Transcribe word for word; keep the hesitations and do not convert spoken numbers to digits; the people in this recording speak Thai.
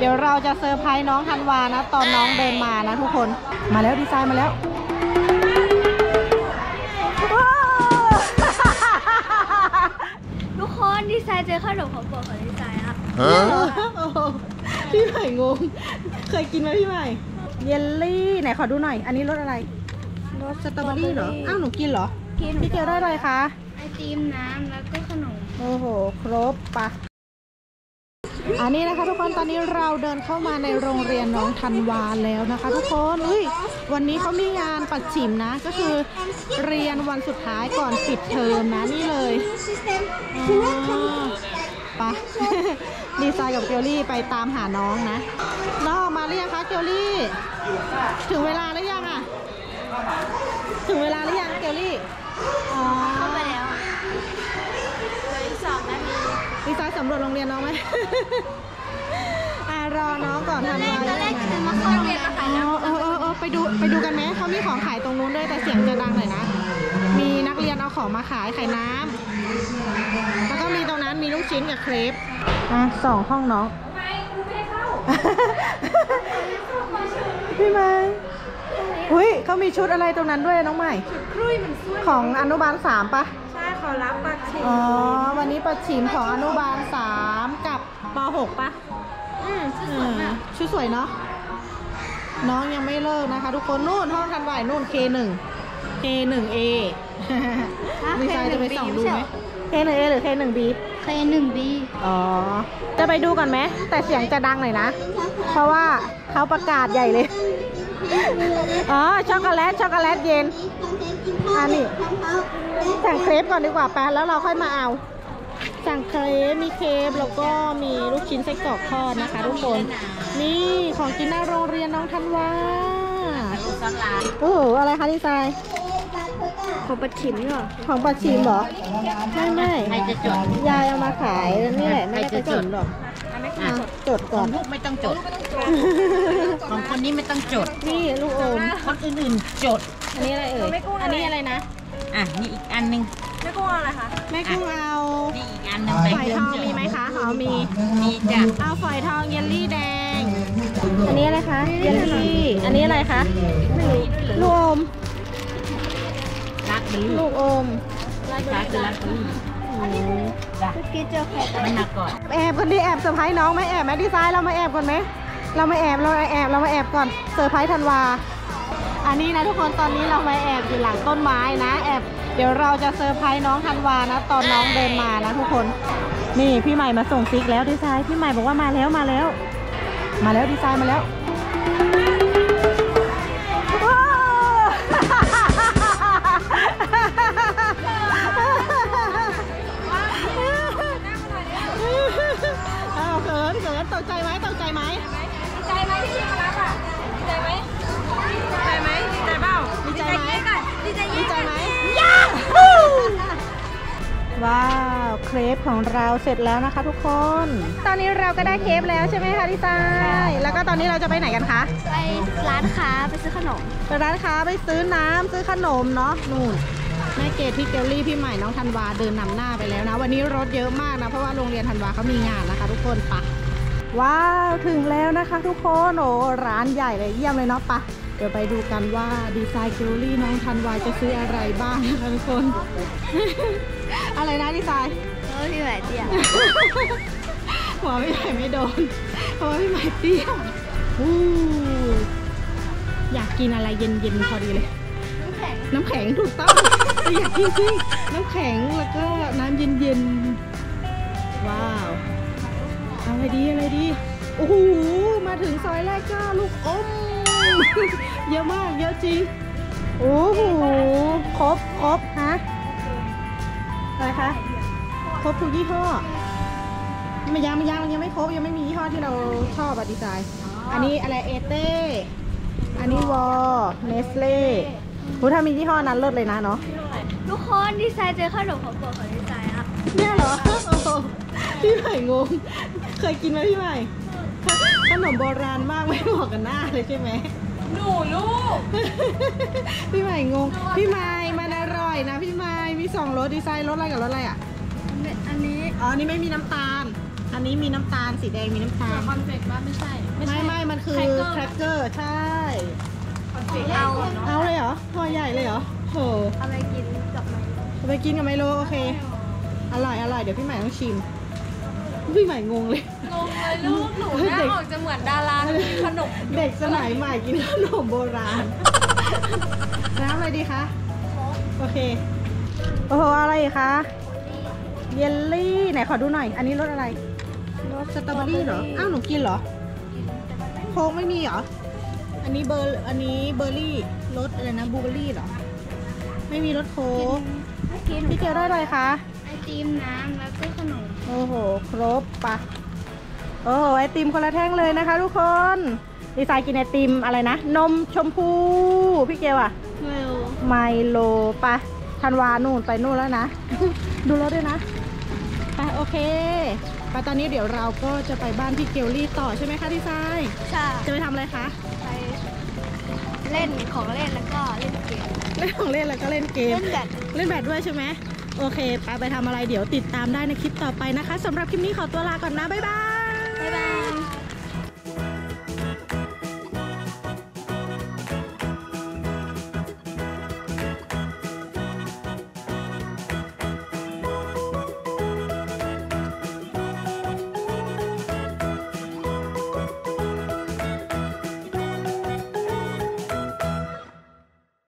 เดี๋ยวเราจะเซอร์ไพรส์น้องธันวานะตอนน้องเดินมานะทุกคนมาแล้วดีไซน์มาแล้วทุกคนดีไซน์เจอขนมของโปรดของดีไซน์ครับพี่ใหม่งงเคยกินไหมพี่ใหม่เยลลี่ไหนขอดูหน่อยอันนี้รสอะไรรสสตรอเบอรี่เหรออ้าวหนูกินเหรอพี่เกลได้อะไรคะไอติมน้ำแล้วก็ขนมโอ้โหครบปะอันนี้นะคะทุกคนตอนนี้เราเดินเข้ามาในโรงเรียนน้องธันวาแล้วนะคะทุกคนเฮ้ยวันนี้เขามีงานปัดฉิมนะก็คือเรียนวันสุดท้ายก่อนปิดเทอมนะนี่เลยปะดีไซน์กับเกลลี่ไปตามหาน้องนะน้องมาหรือยังคะเกลลี่ถึงเวลาหรือยังอะถึงเวลาหรือยังเกลลี่อ๋อเข้าไปแล้วเลยสองนาทีดีไซน์สำรวจโรงเรียนน้องไหมอ่ารอน้องก่อนทำงานตอนแรกจะมาเข้าโรงเรียนมาขายน้ำเออเออเออไปดูไปดูกันไหมเขามีของขายตรงนู้นด้วยแต่เสียงจะดังหน่อยนะมีนักเรียนเอาของมาขายขายน้ำแล้วก็มีตรงนั้นมีลูกชิ้นกับเครปอ่ะสองห้องน้องพี่ไม้อุ้ยเขามีชุดอะไรตรงนั้นด้วยน้องใหม่ของอนุบาลสามปะใช่ขอรับปัดฉิมอ๋อวันนี้ปัดฉิมของอนุบาลสามกับป.หกปะอืมชุดสวยเนาะน้องยังไม่เลิกนะคะทุกคนนู่นห้องทันไหวนู่น เค หนึ่ง เค หนึ่ง เอ มีใครจะไปส่องดูไหม เค หนึ่ง เอ หรือ เค หนึ่ง บีเค หนึ่ง บีอ๋อจะไปดูก่อนไหมแต่เสียงจะดังหน่อยนะเพราะว่าเขาประกาศใหญ่เลยอ๋อช็อกโกแลตช็อกโกแลตเย็นอันนี้สั่งเครปก่อนดีกว่าแป๊บแล้วเราค่อยมาเอาสั่งเครปมีเครปแล้วก็มีลูกชิ้นไส้กรอกทอดนะคะทุกคนนี่ของกินหน้าโรงเรียนน้องธันวาโอ้โหอะไรคะดีไซน์ของปัดฉิมเหรอของปัดฉิมเหรอไม่ไม่ใครจะจดยายเอามาขายนี่แหละไม่ได้ไปจดหรอกจดก่อนลูกไม่ต้องจดของคนนี้ไม่ต้องจดนี่ลูกอมคนอื่นๆจดอันนี้อะไรเอ่ยอันนี้อะไรนะอ่ะนี่อีกอันนึงแม่กุ้งเอาอะไรคะแม่กุ้งเอานี่อีกอันนึงฝอยทองมีไหมคะอ๋อมีมีจ้ะเอาฝอยทองเยลลี่แดงอันนี้อะไรคะเยลลี่อันนี้อะไรคะลูกอมรักเป็นลูกอมรักคือรักเป็นจ้ะกินเจอใครไม่หนักก่อนแอบคนที่แอบเซอร์ไพรส์น้องไหมแอบไหมดีไซน์เรามาแอบก่อนไหมเรามาแอบเรามาแอบเรามาแอบก่อนเซอร์ไพรส์ธันวาอันนี้นะทุกคนตอนนี้เรามาแอบอยู่หลังต้นไม้นะแอบเดี๋ยวเราจะเซอร์ไพรส์น้องธันวานะตอนน้องเดินมานะทุกคนนี่พี่ใหม่มาส่งซิกแล้วดีไซน์พี่ใหม่บอกว่ามาแล้วมาแล้วมาแล้วดีไซน์มาแล้วอ้าวเขินเขินตกใจไหมตกใจไหมดีใจไหมที่พี่มารับอ่ะดีใจไหมดีใจไหมดีใจเปล่าดีใจไหมดีใจดีใจไหมย่าว้าวเครปของเราเสร็จแล้วนะคะทุกคนตอนนี้เราก็ได้เครปแล้วใช่ไหมคะดีไซน์แล้วก็ตอนนี้เราจะไปไหนกันคะไปร้านค้าไปซื้อขนมไปร้านค้าไปซื้อน้ำซื้อขนมเนาะนู่นแม่เกดพี่เกลลี่พี่ใหม่น้องธันวาเดินนำหน้าไปแล้วนะวันนี้รถเยอะมากนะเพราะว่าโรงเรียนธันวาเขามีงานนะคะทุกคนปะว้าวถึงแล้วนะคะทุกคนโอ้ร้านใหญ่เลยเยี่ยมเลยเนาะปะเดี๋ยวไปดูกันว่าดีไซน์เกลลี่น้องธันวาจะซื้ออะไรบ้างนะคะทุกคนอะไรนะดีไซน์เออพี่ใหม่เตี้ยหัวพี่ใหม่ไม่โดนเพราะว่าพี่ใหม่เตี้ยอู้อยากกินอะไรเย็นๆพอดีเลยน้ำแข็งถูกต้องอยากกินซิน้ำแข็งแล้วก็น้ำเย็นๆว้าวอะไรดีอะไรดีโอ้โหมาถึงซอยแรกจ้าลูกอมเยอะมากเยอะจริงโอ้โหครบครบฮะอะไรคะครบทุกยี่ห้อไม่ยังไม่ยังยังไม่ครบยังไม่มียี่ห้อที่เราชอบอะดีไซน์อันนี้อะไรเอเต้อันนี้วอลเนสเล่พูดถ้ามียี่ห้อนั้นเลิศเลยนะเนาะทุกคนดีไซน์เจอขนมของโปรดของดีไซน์ครับเนี่ยเหรอพี่ใหม่งงเคยกินไหมพี่ใหม่ขนมโบราณมากไม่เหมาะกับหน้าเลยใช่ไหมหนูลูกพี่ใหม่งงพี่ใหม่มันอร่อยนะพี่ใหม่มีสองรสดีไซน์รสอะไรกับรสอะไรอ่ะอันนี้อ๋อนี่ไม่มีน้ำตาลอันนี้มีน้ำตาลสีแดงมีน้ำตาลคอนเฟกต์ว่าไม่ใช่ไม่ไม่มันคือแครกเกอร์ใช่คอนเฟกต์เอาเอาเลยเหรอพอใหญ่เลยเหรอโหอะไรกินกับมันเอาไปกินกับไมโลโอเคอร่อยอร่อยเดี๋ยวพี่ใหม่ต้องชิมพี่ใหม่งงเลยงงเลยลูกหนูหน้าออกจะเหมือนดาราขนมเด็กสมัยใหม่กินขนมโบราณ น้ำอะไรดีคะ โอเค โอ้โห อะไรอีกคะ เยลลี่ ไหนขอดูหน่อย อันนี้รสอะไร รสสตรอเบอรี่เหรอ อ้าว หนูกินเหรอ โค้กไม่มีเหรอ อันนี้เบอร์ อันนี้เบอร์รี่ รสอะไรนะบลูเบอร์รี่เหรอ ไม่มีรสโค้กพี่เกียวได้อะไรคะไอติมน้ำแล้วก็ขนมโอ้โห ครบปะโอ้โห ไอติมคนละแท่งเลยนะคะทุกคน ดีไซน์กินไอติมอะไรนะ นมชมพู พี่เกลอะเวลไมโลปะธันวานู่นไปนู่นแล้วนะ ดูรถด้วยนะไปโอเคไปตอนนี้เดี๋ยวเราก็จะไปบ้านพี่เกลลี่ต่อใช่ไหมคะดีไซน์ใช่จะไปทำอะไรคะไปเล่นของเล่นแล้วก็เล่นเกมเล่นของเล่นแล้วก็เล่นเกมเล่นแบดเล่นแบดด้วยใช่ไหมโอเคไปไปทำอะไรเดี๋ยวติดตามได้ในคลิปต่อไปนะคะสำหรับคลิปนี้ขอตัวลาก่อนนะบ๊ายบายบ๊ายบาย